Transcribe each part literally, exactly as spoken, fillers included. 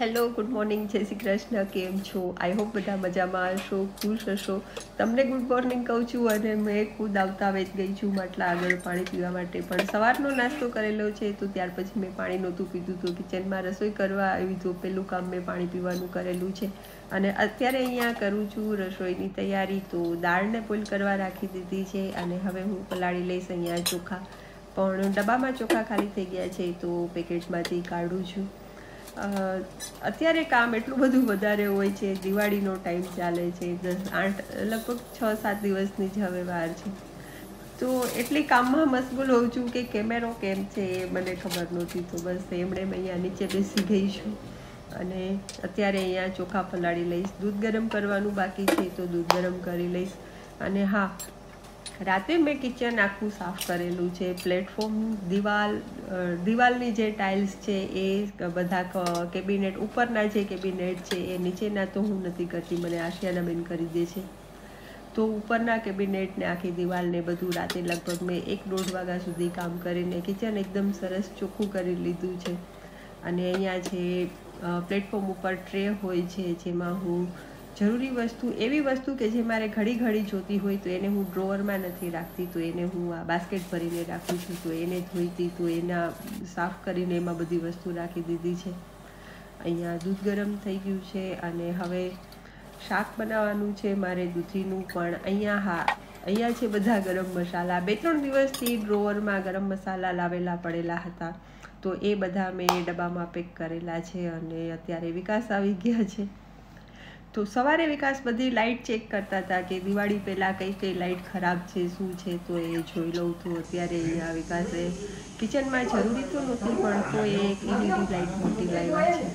Hello, good morning, જય શ્રી કૃષ્ણ. કેમ છો? આઈ હોપ બધા મજામાં હશો, ખુશ હશો. તમને ગુડ મોર્નિંગ કહું છું અને મેં ખુદ આવતા વેચ ગઈ છું માટલા આગળ પાણી પીવા માટે. પણ સવારનો નાસ્તો કરેલો છે તો ત્યાર પછી મેં પાણી નહોતું પીધું, તો કિચનમાં રસોઈ કરવા આવી તો પહેલું કામ મેં પાણી પીવાનું કરેલું છે. અને અત્યારે અહીંયા કરું છું રસોઈની તૈયારી. તો દાળને બોઇલ કરવા રાખી દીધી છે અને હવે હું પલાળી લઈશ અહીંયા ચોખા. પણ ડબ્બામાં ચોખા ખાલી થઈ ગયા છે તો પેકેટમાંથી કાઢું છું. અત્યારે કામ એટલું બધું વધારે હોય છે. દિવાળીનો ટાઈમ ચાલે છે, દસ આઠ લગભગ છ સાત દિવસની જ હવે વાર છે. તો એટલી કામમાં મશગુલ હોઉં છું કે કેમેરો કેમ છે એ મને ખબર નહોતી. તો બસ એમણે અહીંયા નીચે બેસી ગઈ છું અને અત્યારે અહીંયા ચોખા પલાળી લઈશ. દૂધ ગરમ કરવાનું બાકી છે તો દૂધ ગરમ કરી લઈશ. અને હા, રાતે મેં કિચન આખું સાફ કરેલું છે. પ્લેટફોર્મ, દિવાલ, દિવાલની જે ટાઇલ્સ છે એ બધા કેબિનેટ, ઉપરના જે કેબિનેટ છે એ નીચેના તો હું નથી કરતી, મને આશિયાના બેન કરી દે છે. તો ઉપરના કેબિનેટને આખી દિવાલને બધું રાતે લગભગ મેં એક દોઢ વાગ્યા સુધી કામ કરીને કિચન એકદમ સરસ ચોખ્ખું કરી લીધું છે. અને અહીંયા જે પ્લેટફોર્મ ઉપર ટ્રે હોય છે જેમાં હું જરૂરી વસ્તુ, એવી વસ્તુ કે જે મારે ઘડી ઘડી જોતી હોય તો એને હું ડ્રોવરમાં નથી રાખતી, તો એને હું આ બાસ્કેટ ભરીને રાખું છું. તો એને ધોઈતી તો એના સાફ કરીને એમાં બધી વસ્તુ રાખી દીધી છે. અહીંયા દૂધ ગરમ થઈ ગયું છે અને હવે શાક બનાવવાનું છે મારે દૂધીનું. પણ અહીંયા હા, અહીંયા છે બધા ગરમ મસાલા. બે ત્રણ દિવસથી ડ્રોવરમાં ગરમ મસાલા લાવેલા પડેલા હતા તો એ બધા મેં ડબ્બામાં પેક કરેલા છે. અને અત્યારે વિકાસ આવી ગયા છે તો સવારે વિકાસ બધી લાઇટ ચેક કરતા હતા કે દિવાળી પહેલાં કઈ કઈ લાઇટ ખરાબ છે, શું છે, તો એ જોઈ લઉં. તો અત્યારે અહીંયા વિકાસે કિચનમાં જરૂરી તો નહોતી પણ તો એ એક એલઈડી લાઇટ મોટી લાવ્યા છે.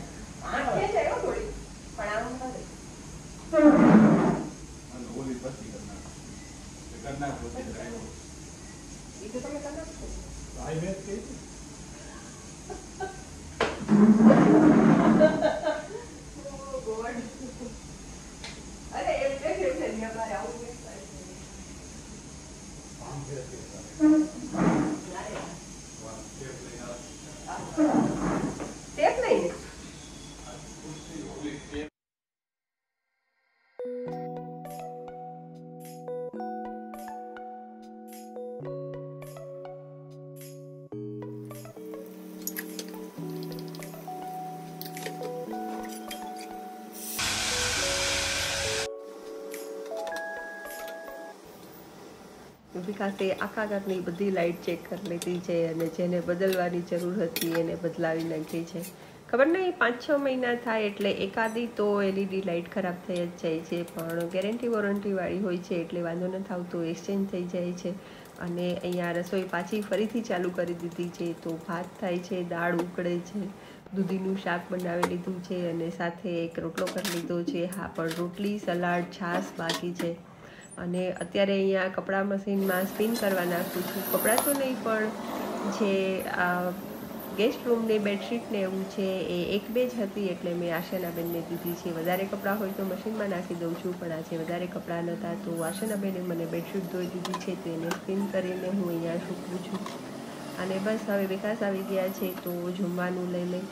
વિકાસે આખા ઘરની બધી લાઇટ ચેક કરી લીધી છે અને જેને બદલવાની જરૂર હતી એને બદલાવી નાખી છે. ખબર નહીં, પાંચ છ મહિના થાય એટલે એકાદી તો એલઈડી લાઇટ ખરાબ થઈ જ જાય છે, પણ ગેરંટી વોરંટીવાળી હોય છે એટલે વાંધો નથી આવતો, એક્સચેન્જ થઈ જાય છે. અને અહીંયા રસોઈ પાછી ફરીથી ચાલુ કરી દીધી છે. તો ભાત થાય છે, દાળ ઉકળે છે, દૂધીનું શાક બનાવી લીધું છે અને સાથે એક રોટલો કરી લીધો છે. હા, પણ રોટલી, સલાડ, છાશ બાકી છે. અને અત્યારે અહીંયા કપડાં મશીનમાં સ્પિન કરવા નાખું છું. કપડાં તો નહીં પણ જે આ ગેસ્ટ રૂમની બેડશીટને એવું છે એ એક બે જ હતી એટલે મેં આશાના બેનને દીધી છે. વધારે કપડાં હોય તો મશીનમાં નાખી દઉં છું, પણ આજે વધારે કપડાં નહોતા તો આશાના બેને મને બેડશીટ ધોઈ દીધી છે તો એને સ્પિન કરીને હું અહીંયા સૂકવું છું. અને બસ હવે વિકાસ આવી ગયા છે તો જમવાનું લઈ લઈ.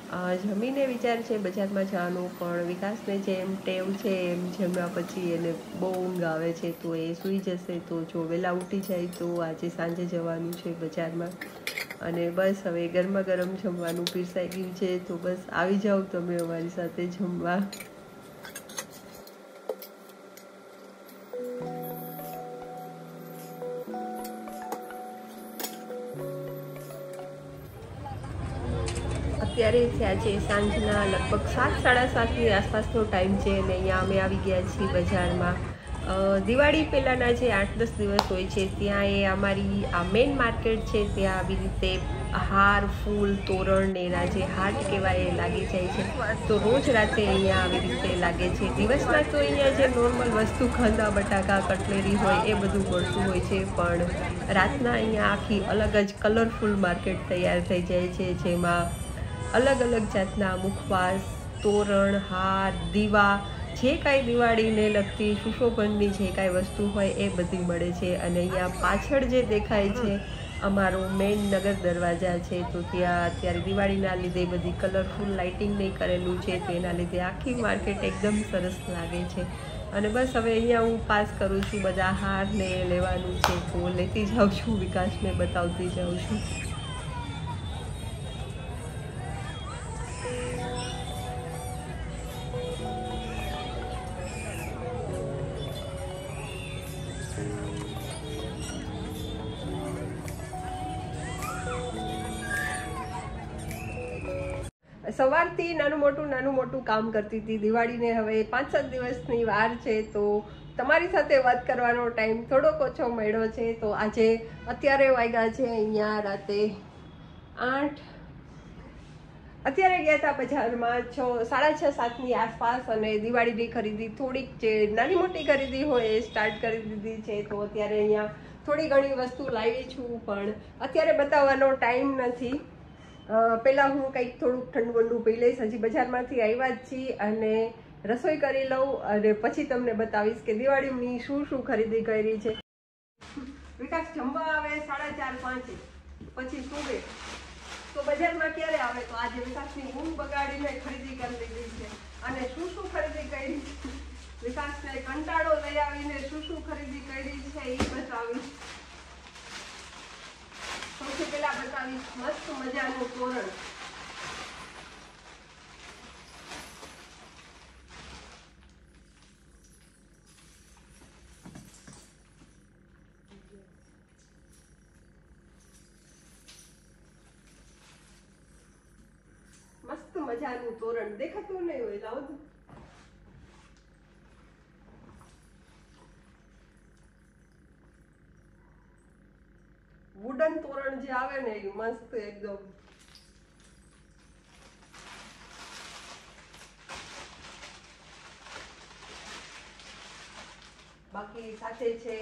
જમીને વિચાર છે બજારમાં જવાનું, પણ વિકાસને જેમ ટેવ છે એમ જમ્યા પછી એને બહુ ઊંઘ આવે છે તો એ સૂઈ જશે. તો જો વહેલા ઉઠી જાય તો આજે સાંજે જવાનું છે બજારમાં. અને બસ હવે ગરમા ગરમ જમવાનું પીરસાઈ ગયું છે તો બસ આવી જાઓ તમે અમારી સાથે જમવા. અત્યારે થયા છે સાંજના લગભગ સાત સાડા સાતની આસપાસનો ટાઈમ છે અને અહીંયા અમે આવી ગયા છીએ બજારમાં. દિવાળી પહેલાંના જે આઠ દસ દિવસ હોય છે ત્યાં એ અમારી આ મેઇન માર્કેટ છે ત્યાં આવી રીતે હાર, ફૂલ, તોરણ ને એના જે હાટ કહેવાય એ લાગી જાય છે. તો રોજ રાતે અહીંયા આવી રીતે લાગે છે. દિવસમાં તો અહીંયા જે નોર્મલ વસ્તુ, કાંદા, બટાકા, કટલેરી હોય એ બધું મળતું હોય છે, પણ રાતના અહીંયા આખી અલગ જ કલરફુલ માર્કેટ તૈયાર થઈ જાય છે જેમાં અલગ અલગ જાતના મુખવાસ, તોરણ, હાર, દીવા, જે કાંઈ દિવાળીને લગતી સુશોભનની જે કાંઈ વસ્તુ હોય એ બધી મળે છે. અને અહીંયા પાછળ જે દેખાય છે અમારો મેઇન નગર દરવાજા છે, તો ત્યાં અત્યારે દિવાળીના લીધે બધી કલરફુલ લાઇટિંગ નહીં કરેલું છે, તો એના લીધે આખી માર્કેટ એકદમ સરસ લાગે છે. અને બસ હવે અહીંયા હું પાસ કરું છું, બધા હાર ને લેવાનું છે તો લેતી જાઉં છું, વિકાસને બતાવતી જાઉં છું. સવારથી નાનું મોટું નાનું મોટું કામ કરતી હતી. દિવાળીને હવે પાંચ સાત દિવસની વાર છે, તો તમારી સાથે વાત કરવાનો ટાઈમ થોડોક ઓછો મળ્યો છે. તો આજે અત્યારે વાગ્યા છે અહીંયા રાતે આઠ. અત્યારે ગયા હતા બજારમાં છ સાડા છ સાતની આસપાસ, અને દિવાળીની ખરીદી થોડીક જે નાની મોટી ખરીદી હોય એ સ્ટાર્ટ કરી દીધી છે. તો અત્યારે અહીંયા થોડી ઘણી વસ્તુ લાવી છું, પણ અત્યારે બતાવવાનો ટાઈમ નથી. પહેલાં હું કંઈક થોડુંક ઠંડુ વંડુ પી લઈશ. હજી બજારમાંથી આવ્યા જ છીએ, અને રસોઈ કરી લઉં, અને પછી તમને બતાવીશ કે દિવાળીની શું શું ખરીદી કરી છે. વિકાસ જમવા આવે સાડા ચાર પાંચે, પછી સુવે, તો બજારમાં ક્યારે આવે? તો આજે વિકાસની ઊંઘ બગાડીને ખરીદી કરી લીધી છે. અને શું શું ખરીદી કરી, વિકાસને કંટાળો લઈ આવીને શું શું ખરીદી કરી છે એ બતાવીશ. સૌથી પહેલા બતાવીશ મસ્ત મજાનું તોરણ. મસ્ત મજાનું તોરણ દેખાતું નહીં હોય, લાવો તો. વુડન તોરણ જે આવે ને એ મસ્ત એકદમ. બાકી સાથે છે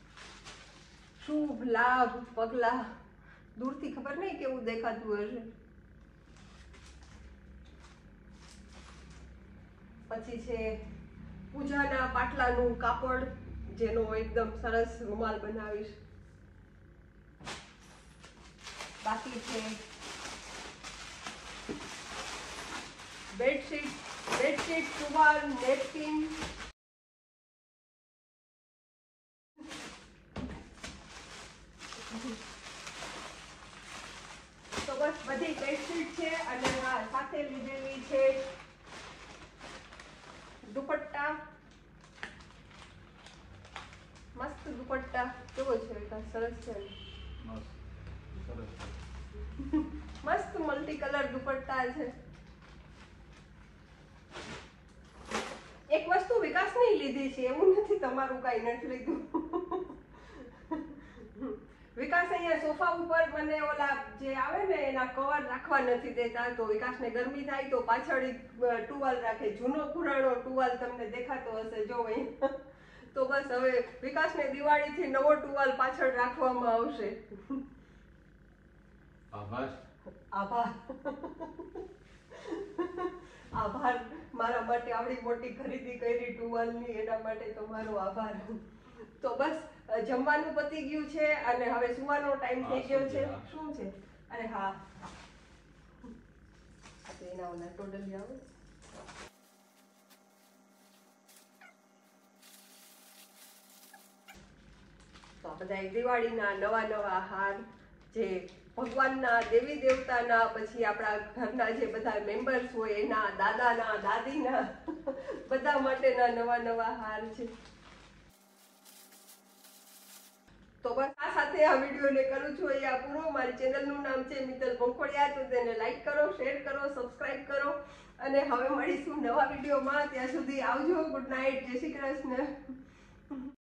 શુભ લાભ પગલા. દૂરથી ખબર નહીં કેવું દેખાતું હશે. પછી છે પૂજાના પાટલાનું કાપડ, જેનો એકદમ સરસ રૂમાલ બનાવીશ. બાકી છે બેડશીટ, બેડશીટ, ટુવાલ, નેપકિન. તો બસ બધી બેડશીટ છે, અને હા સાથે લીધેલી છે દુપટ્ટા. મસ્ત દુપટ્ટા કેવો છે વિકાસ? સરસ છે. મસ્ત મલ્ટી કલર દુપટ્ટા છે. એક વસ્તુ વિકાસ નહીં લીધી છે, એવું નથી તમારું કઈ નથી લીધું. વિકાસ અહીંયા સોફા ઉપર મને ઓલા જે આવે ને એના કવર રાખવા નથી દેતા, તો વિકાસને ગરમી થાય તો પાછળ ટુવાલ રાખે. જૂનો પુરાણો ટુવાલ તમને દેખાતો હશે, જો અહીં. તો બસ હવે વિકાસને દિવાળીથી નવો ટુવાલ પાછળ રાખવામાં આવશે. આભાર. આભાર. આભાર મારા માટે આવડી મોટી ખરીદી કરી ટુવાલની, એના માટે તમારો આભાર. તો બસ જમવાનું પતી ગયું છે, અને હવે સુવાનો ટાઈમ થઈ ગયો છે. શું છે? અરે હા, એના ઓલા ટોટલી આવે. તો બધા દિવાળીના નવા નવા હાર, જે ભગવાનના, દેવી દેવતાના, પછી આપણા ઘરના જે બધા મેમ્બર્સ હોય એના, દાદાના, દાદીના, બધા માટેના નવા નવા હાર છે. તો બસ આ સાથે આ વિડીયોને કરું છું અહીંયા પૂરો. મારી ચેનલનું નામ છે મિત્તલ ભંખોડિયા, તો તેને લાઈક કરો, શેર કરો, સબસ્ક્રાઇબ કરો, અને હવે મળીશું નવા વિડીયોમાં. ત્યાં સુધી આવજો. Good night. જય શ્રી કૃષ્ણ.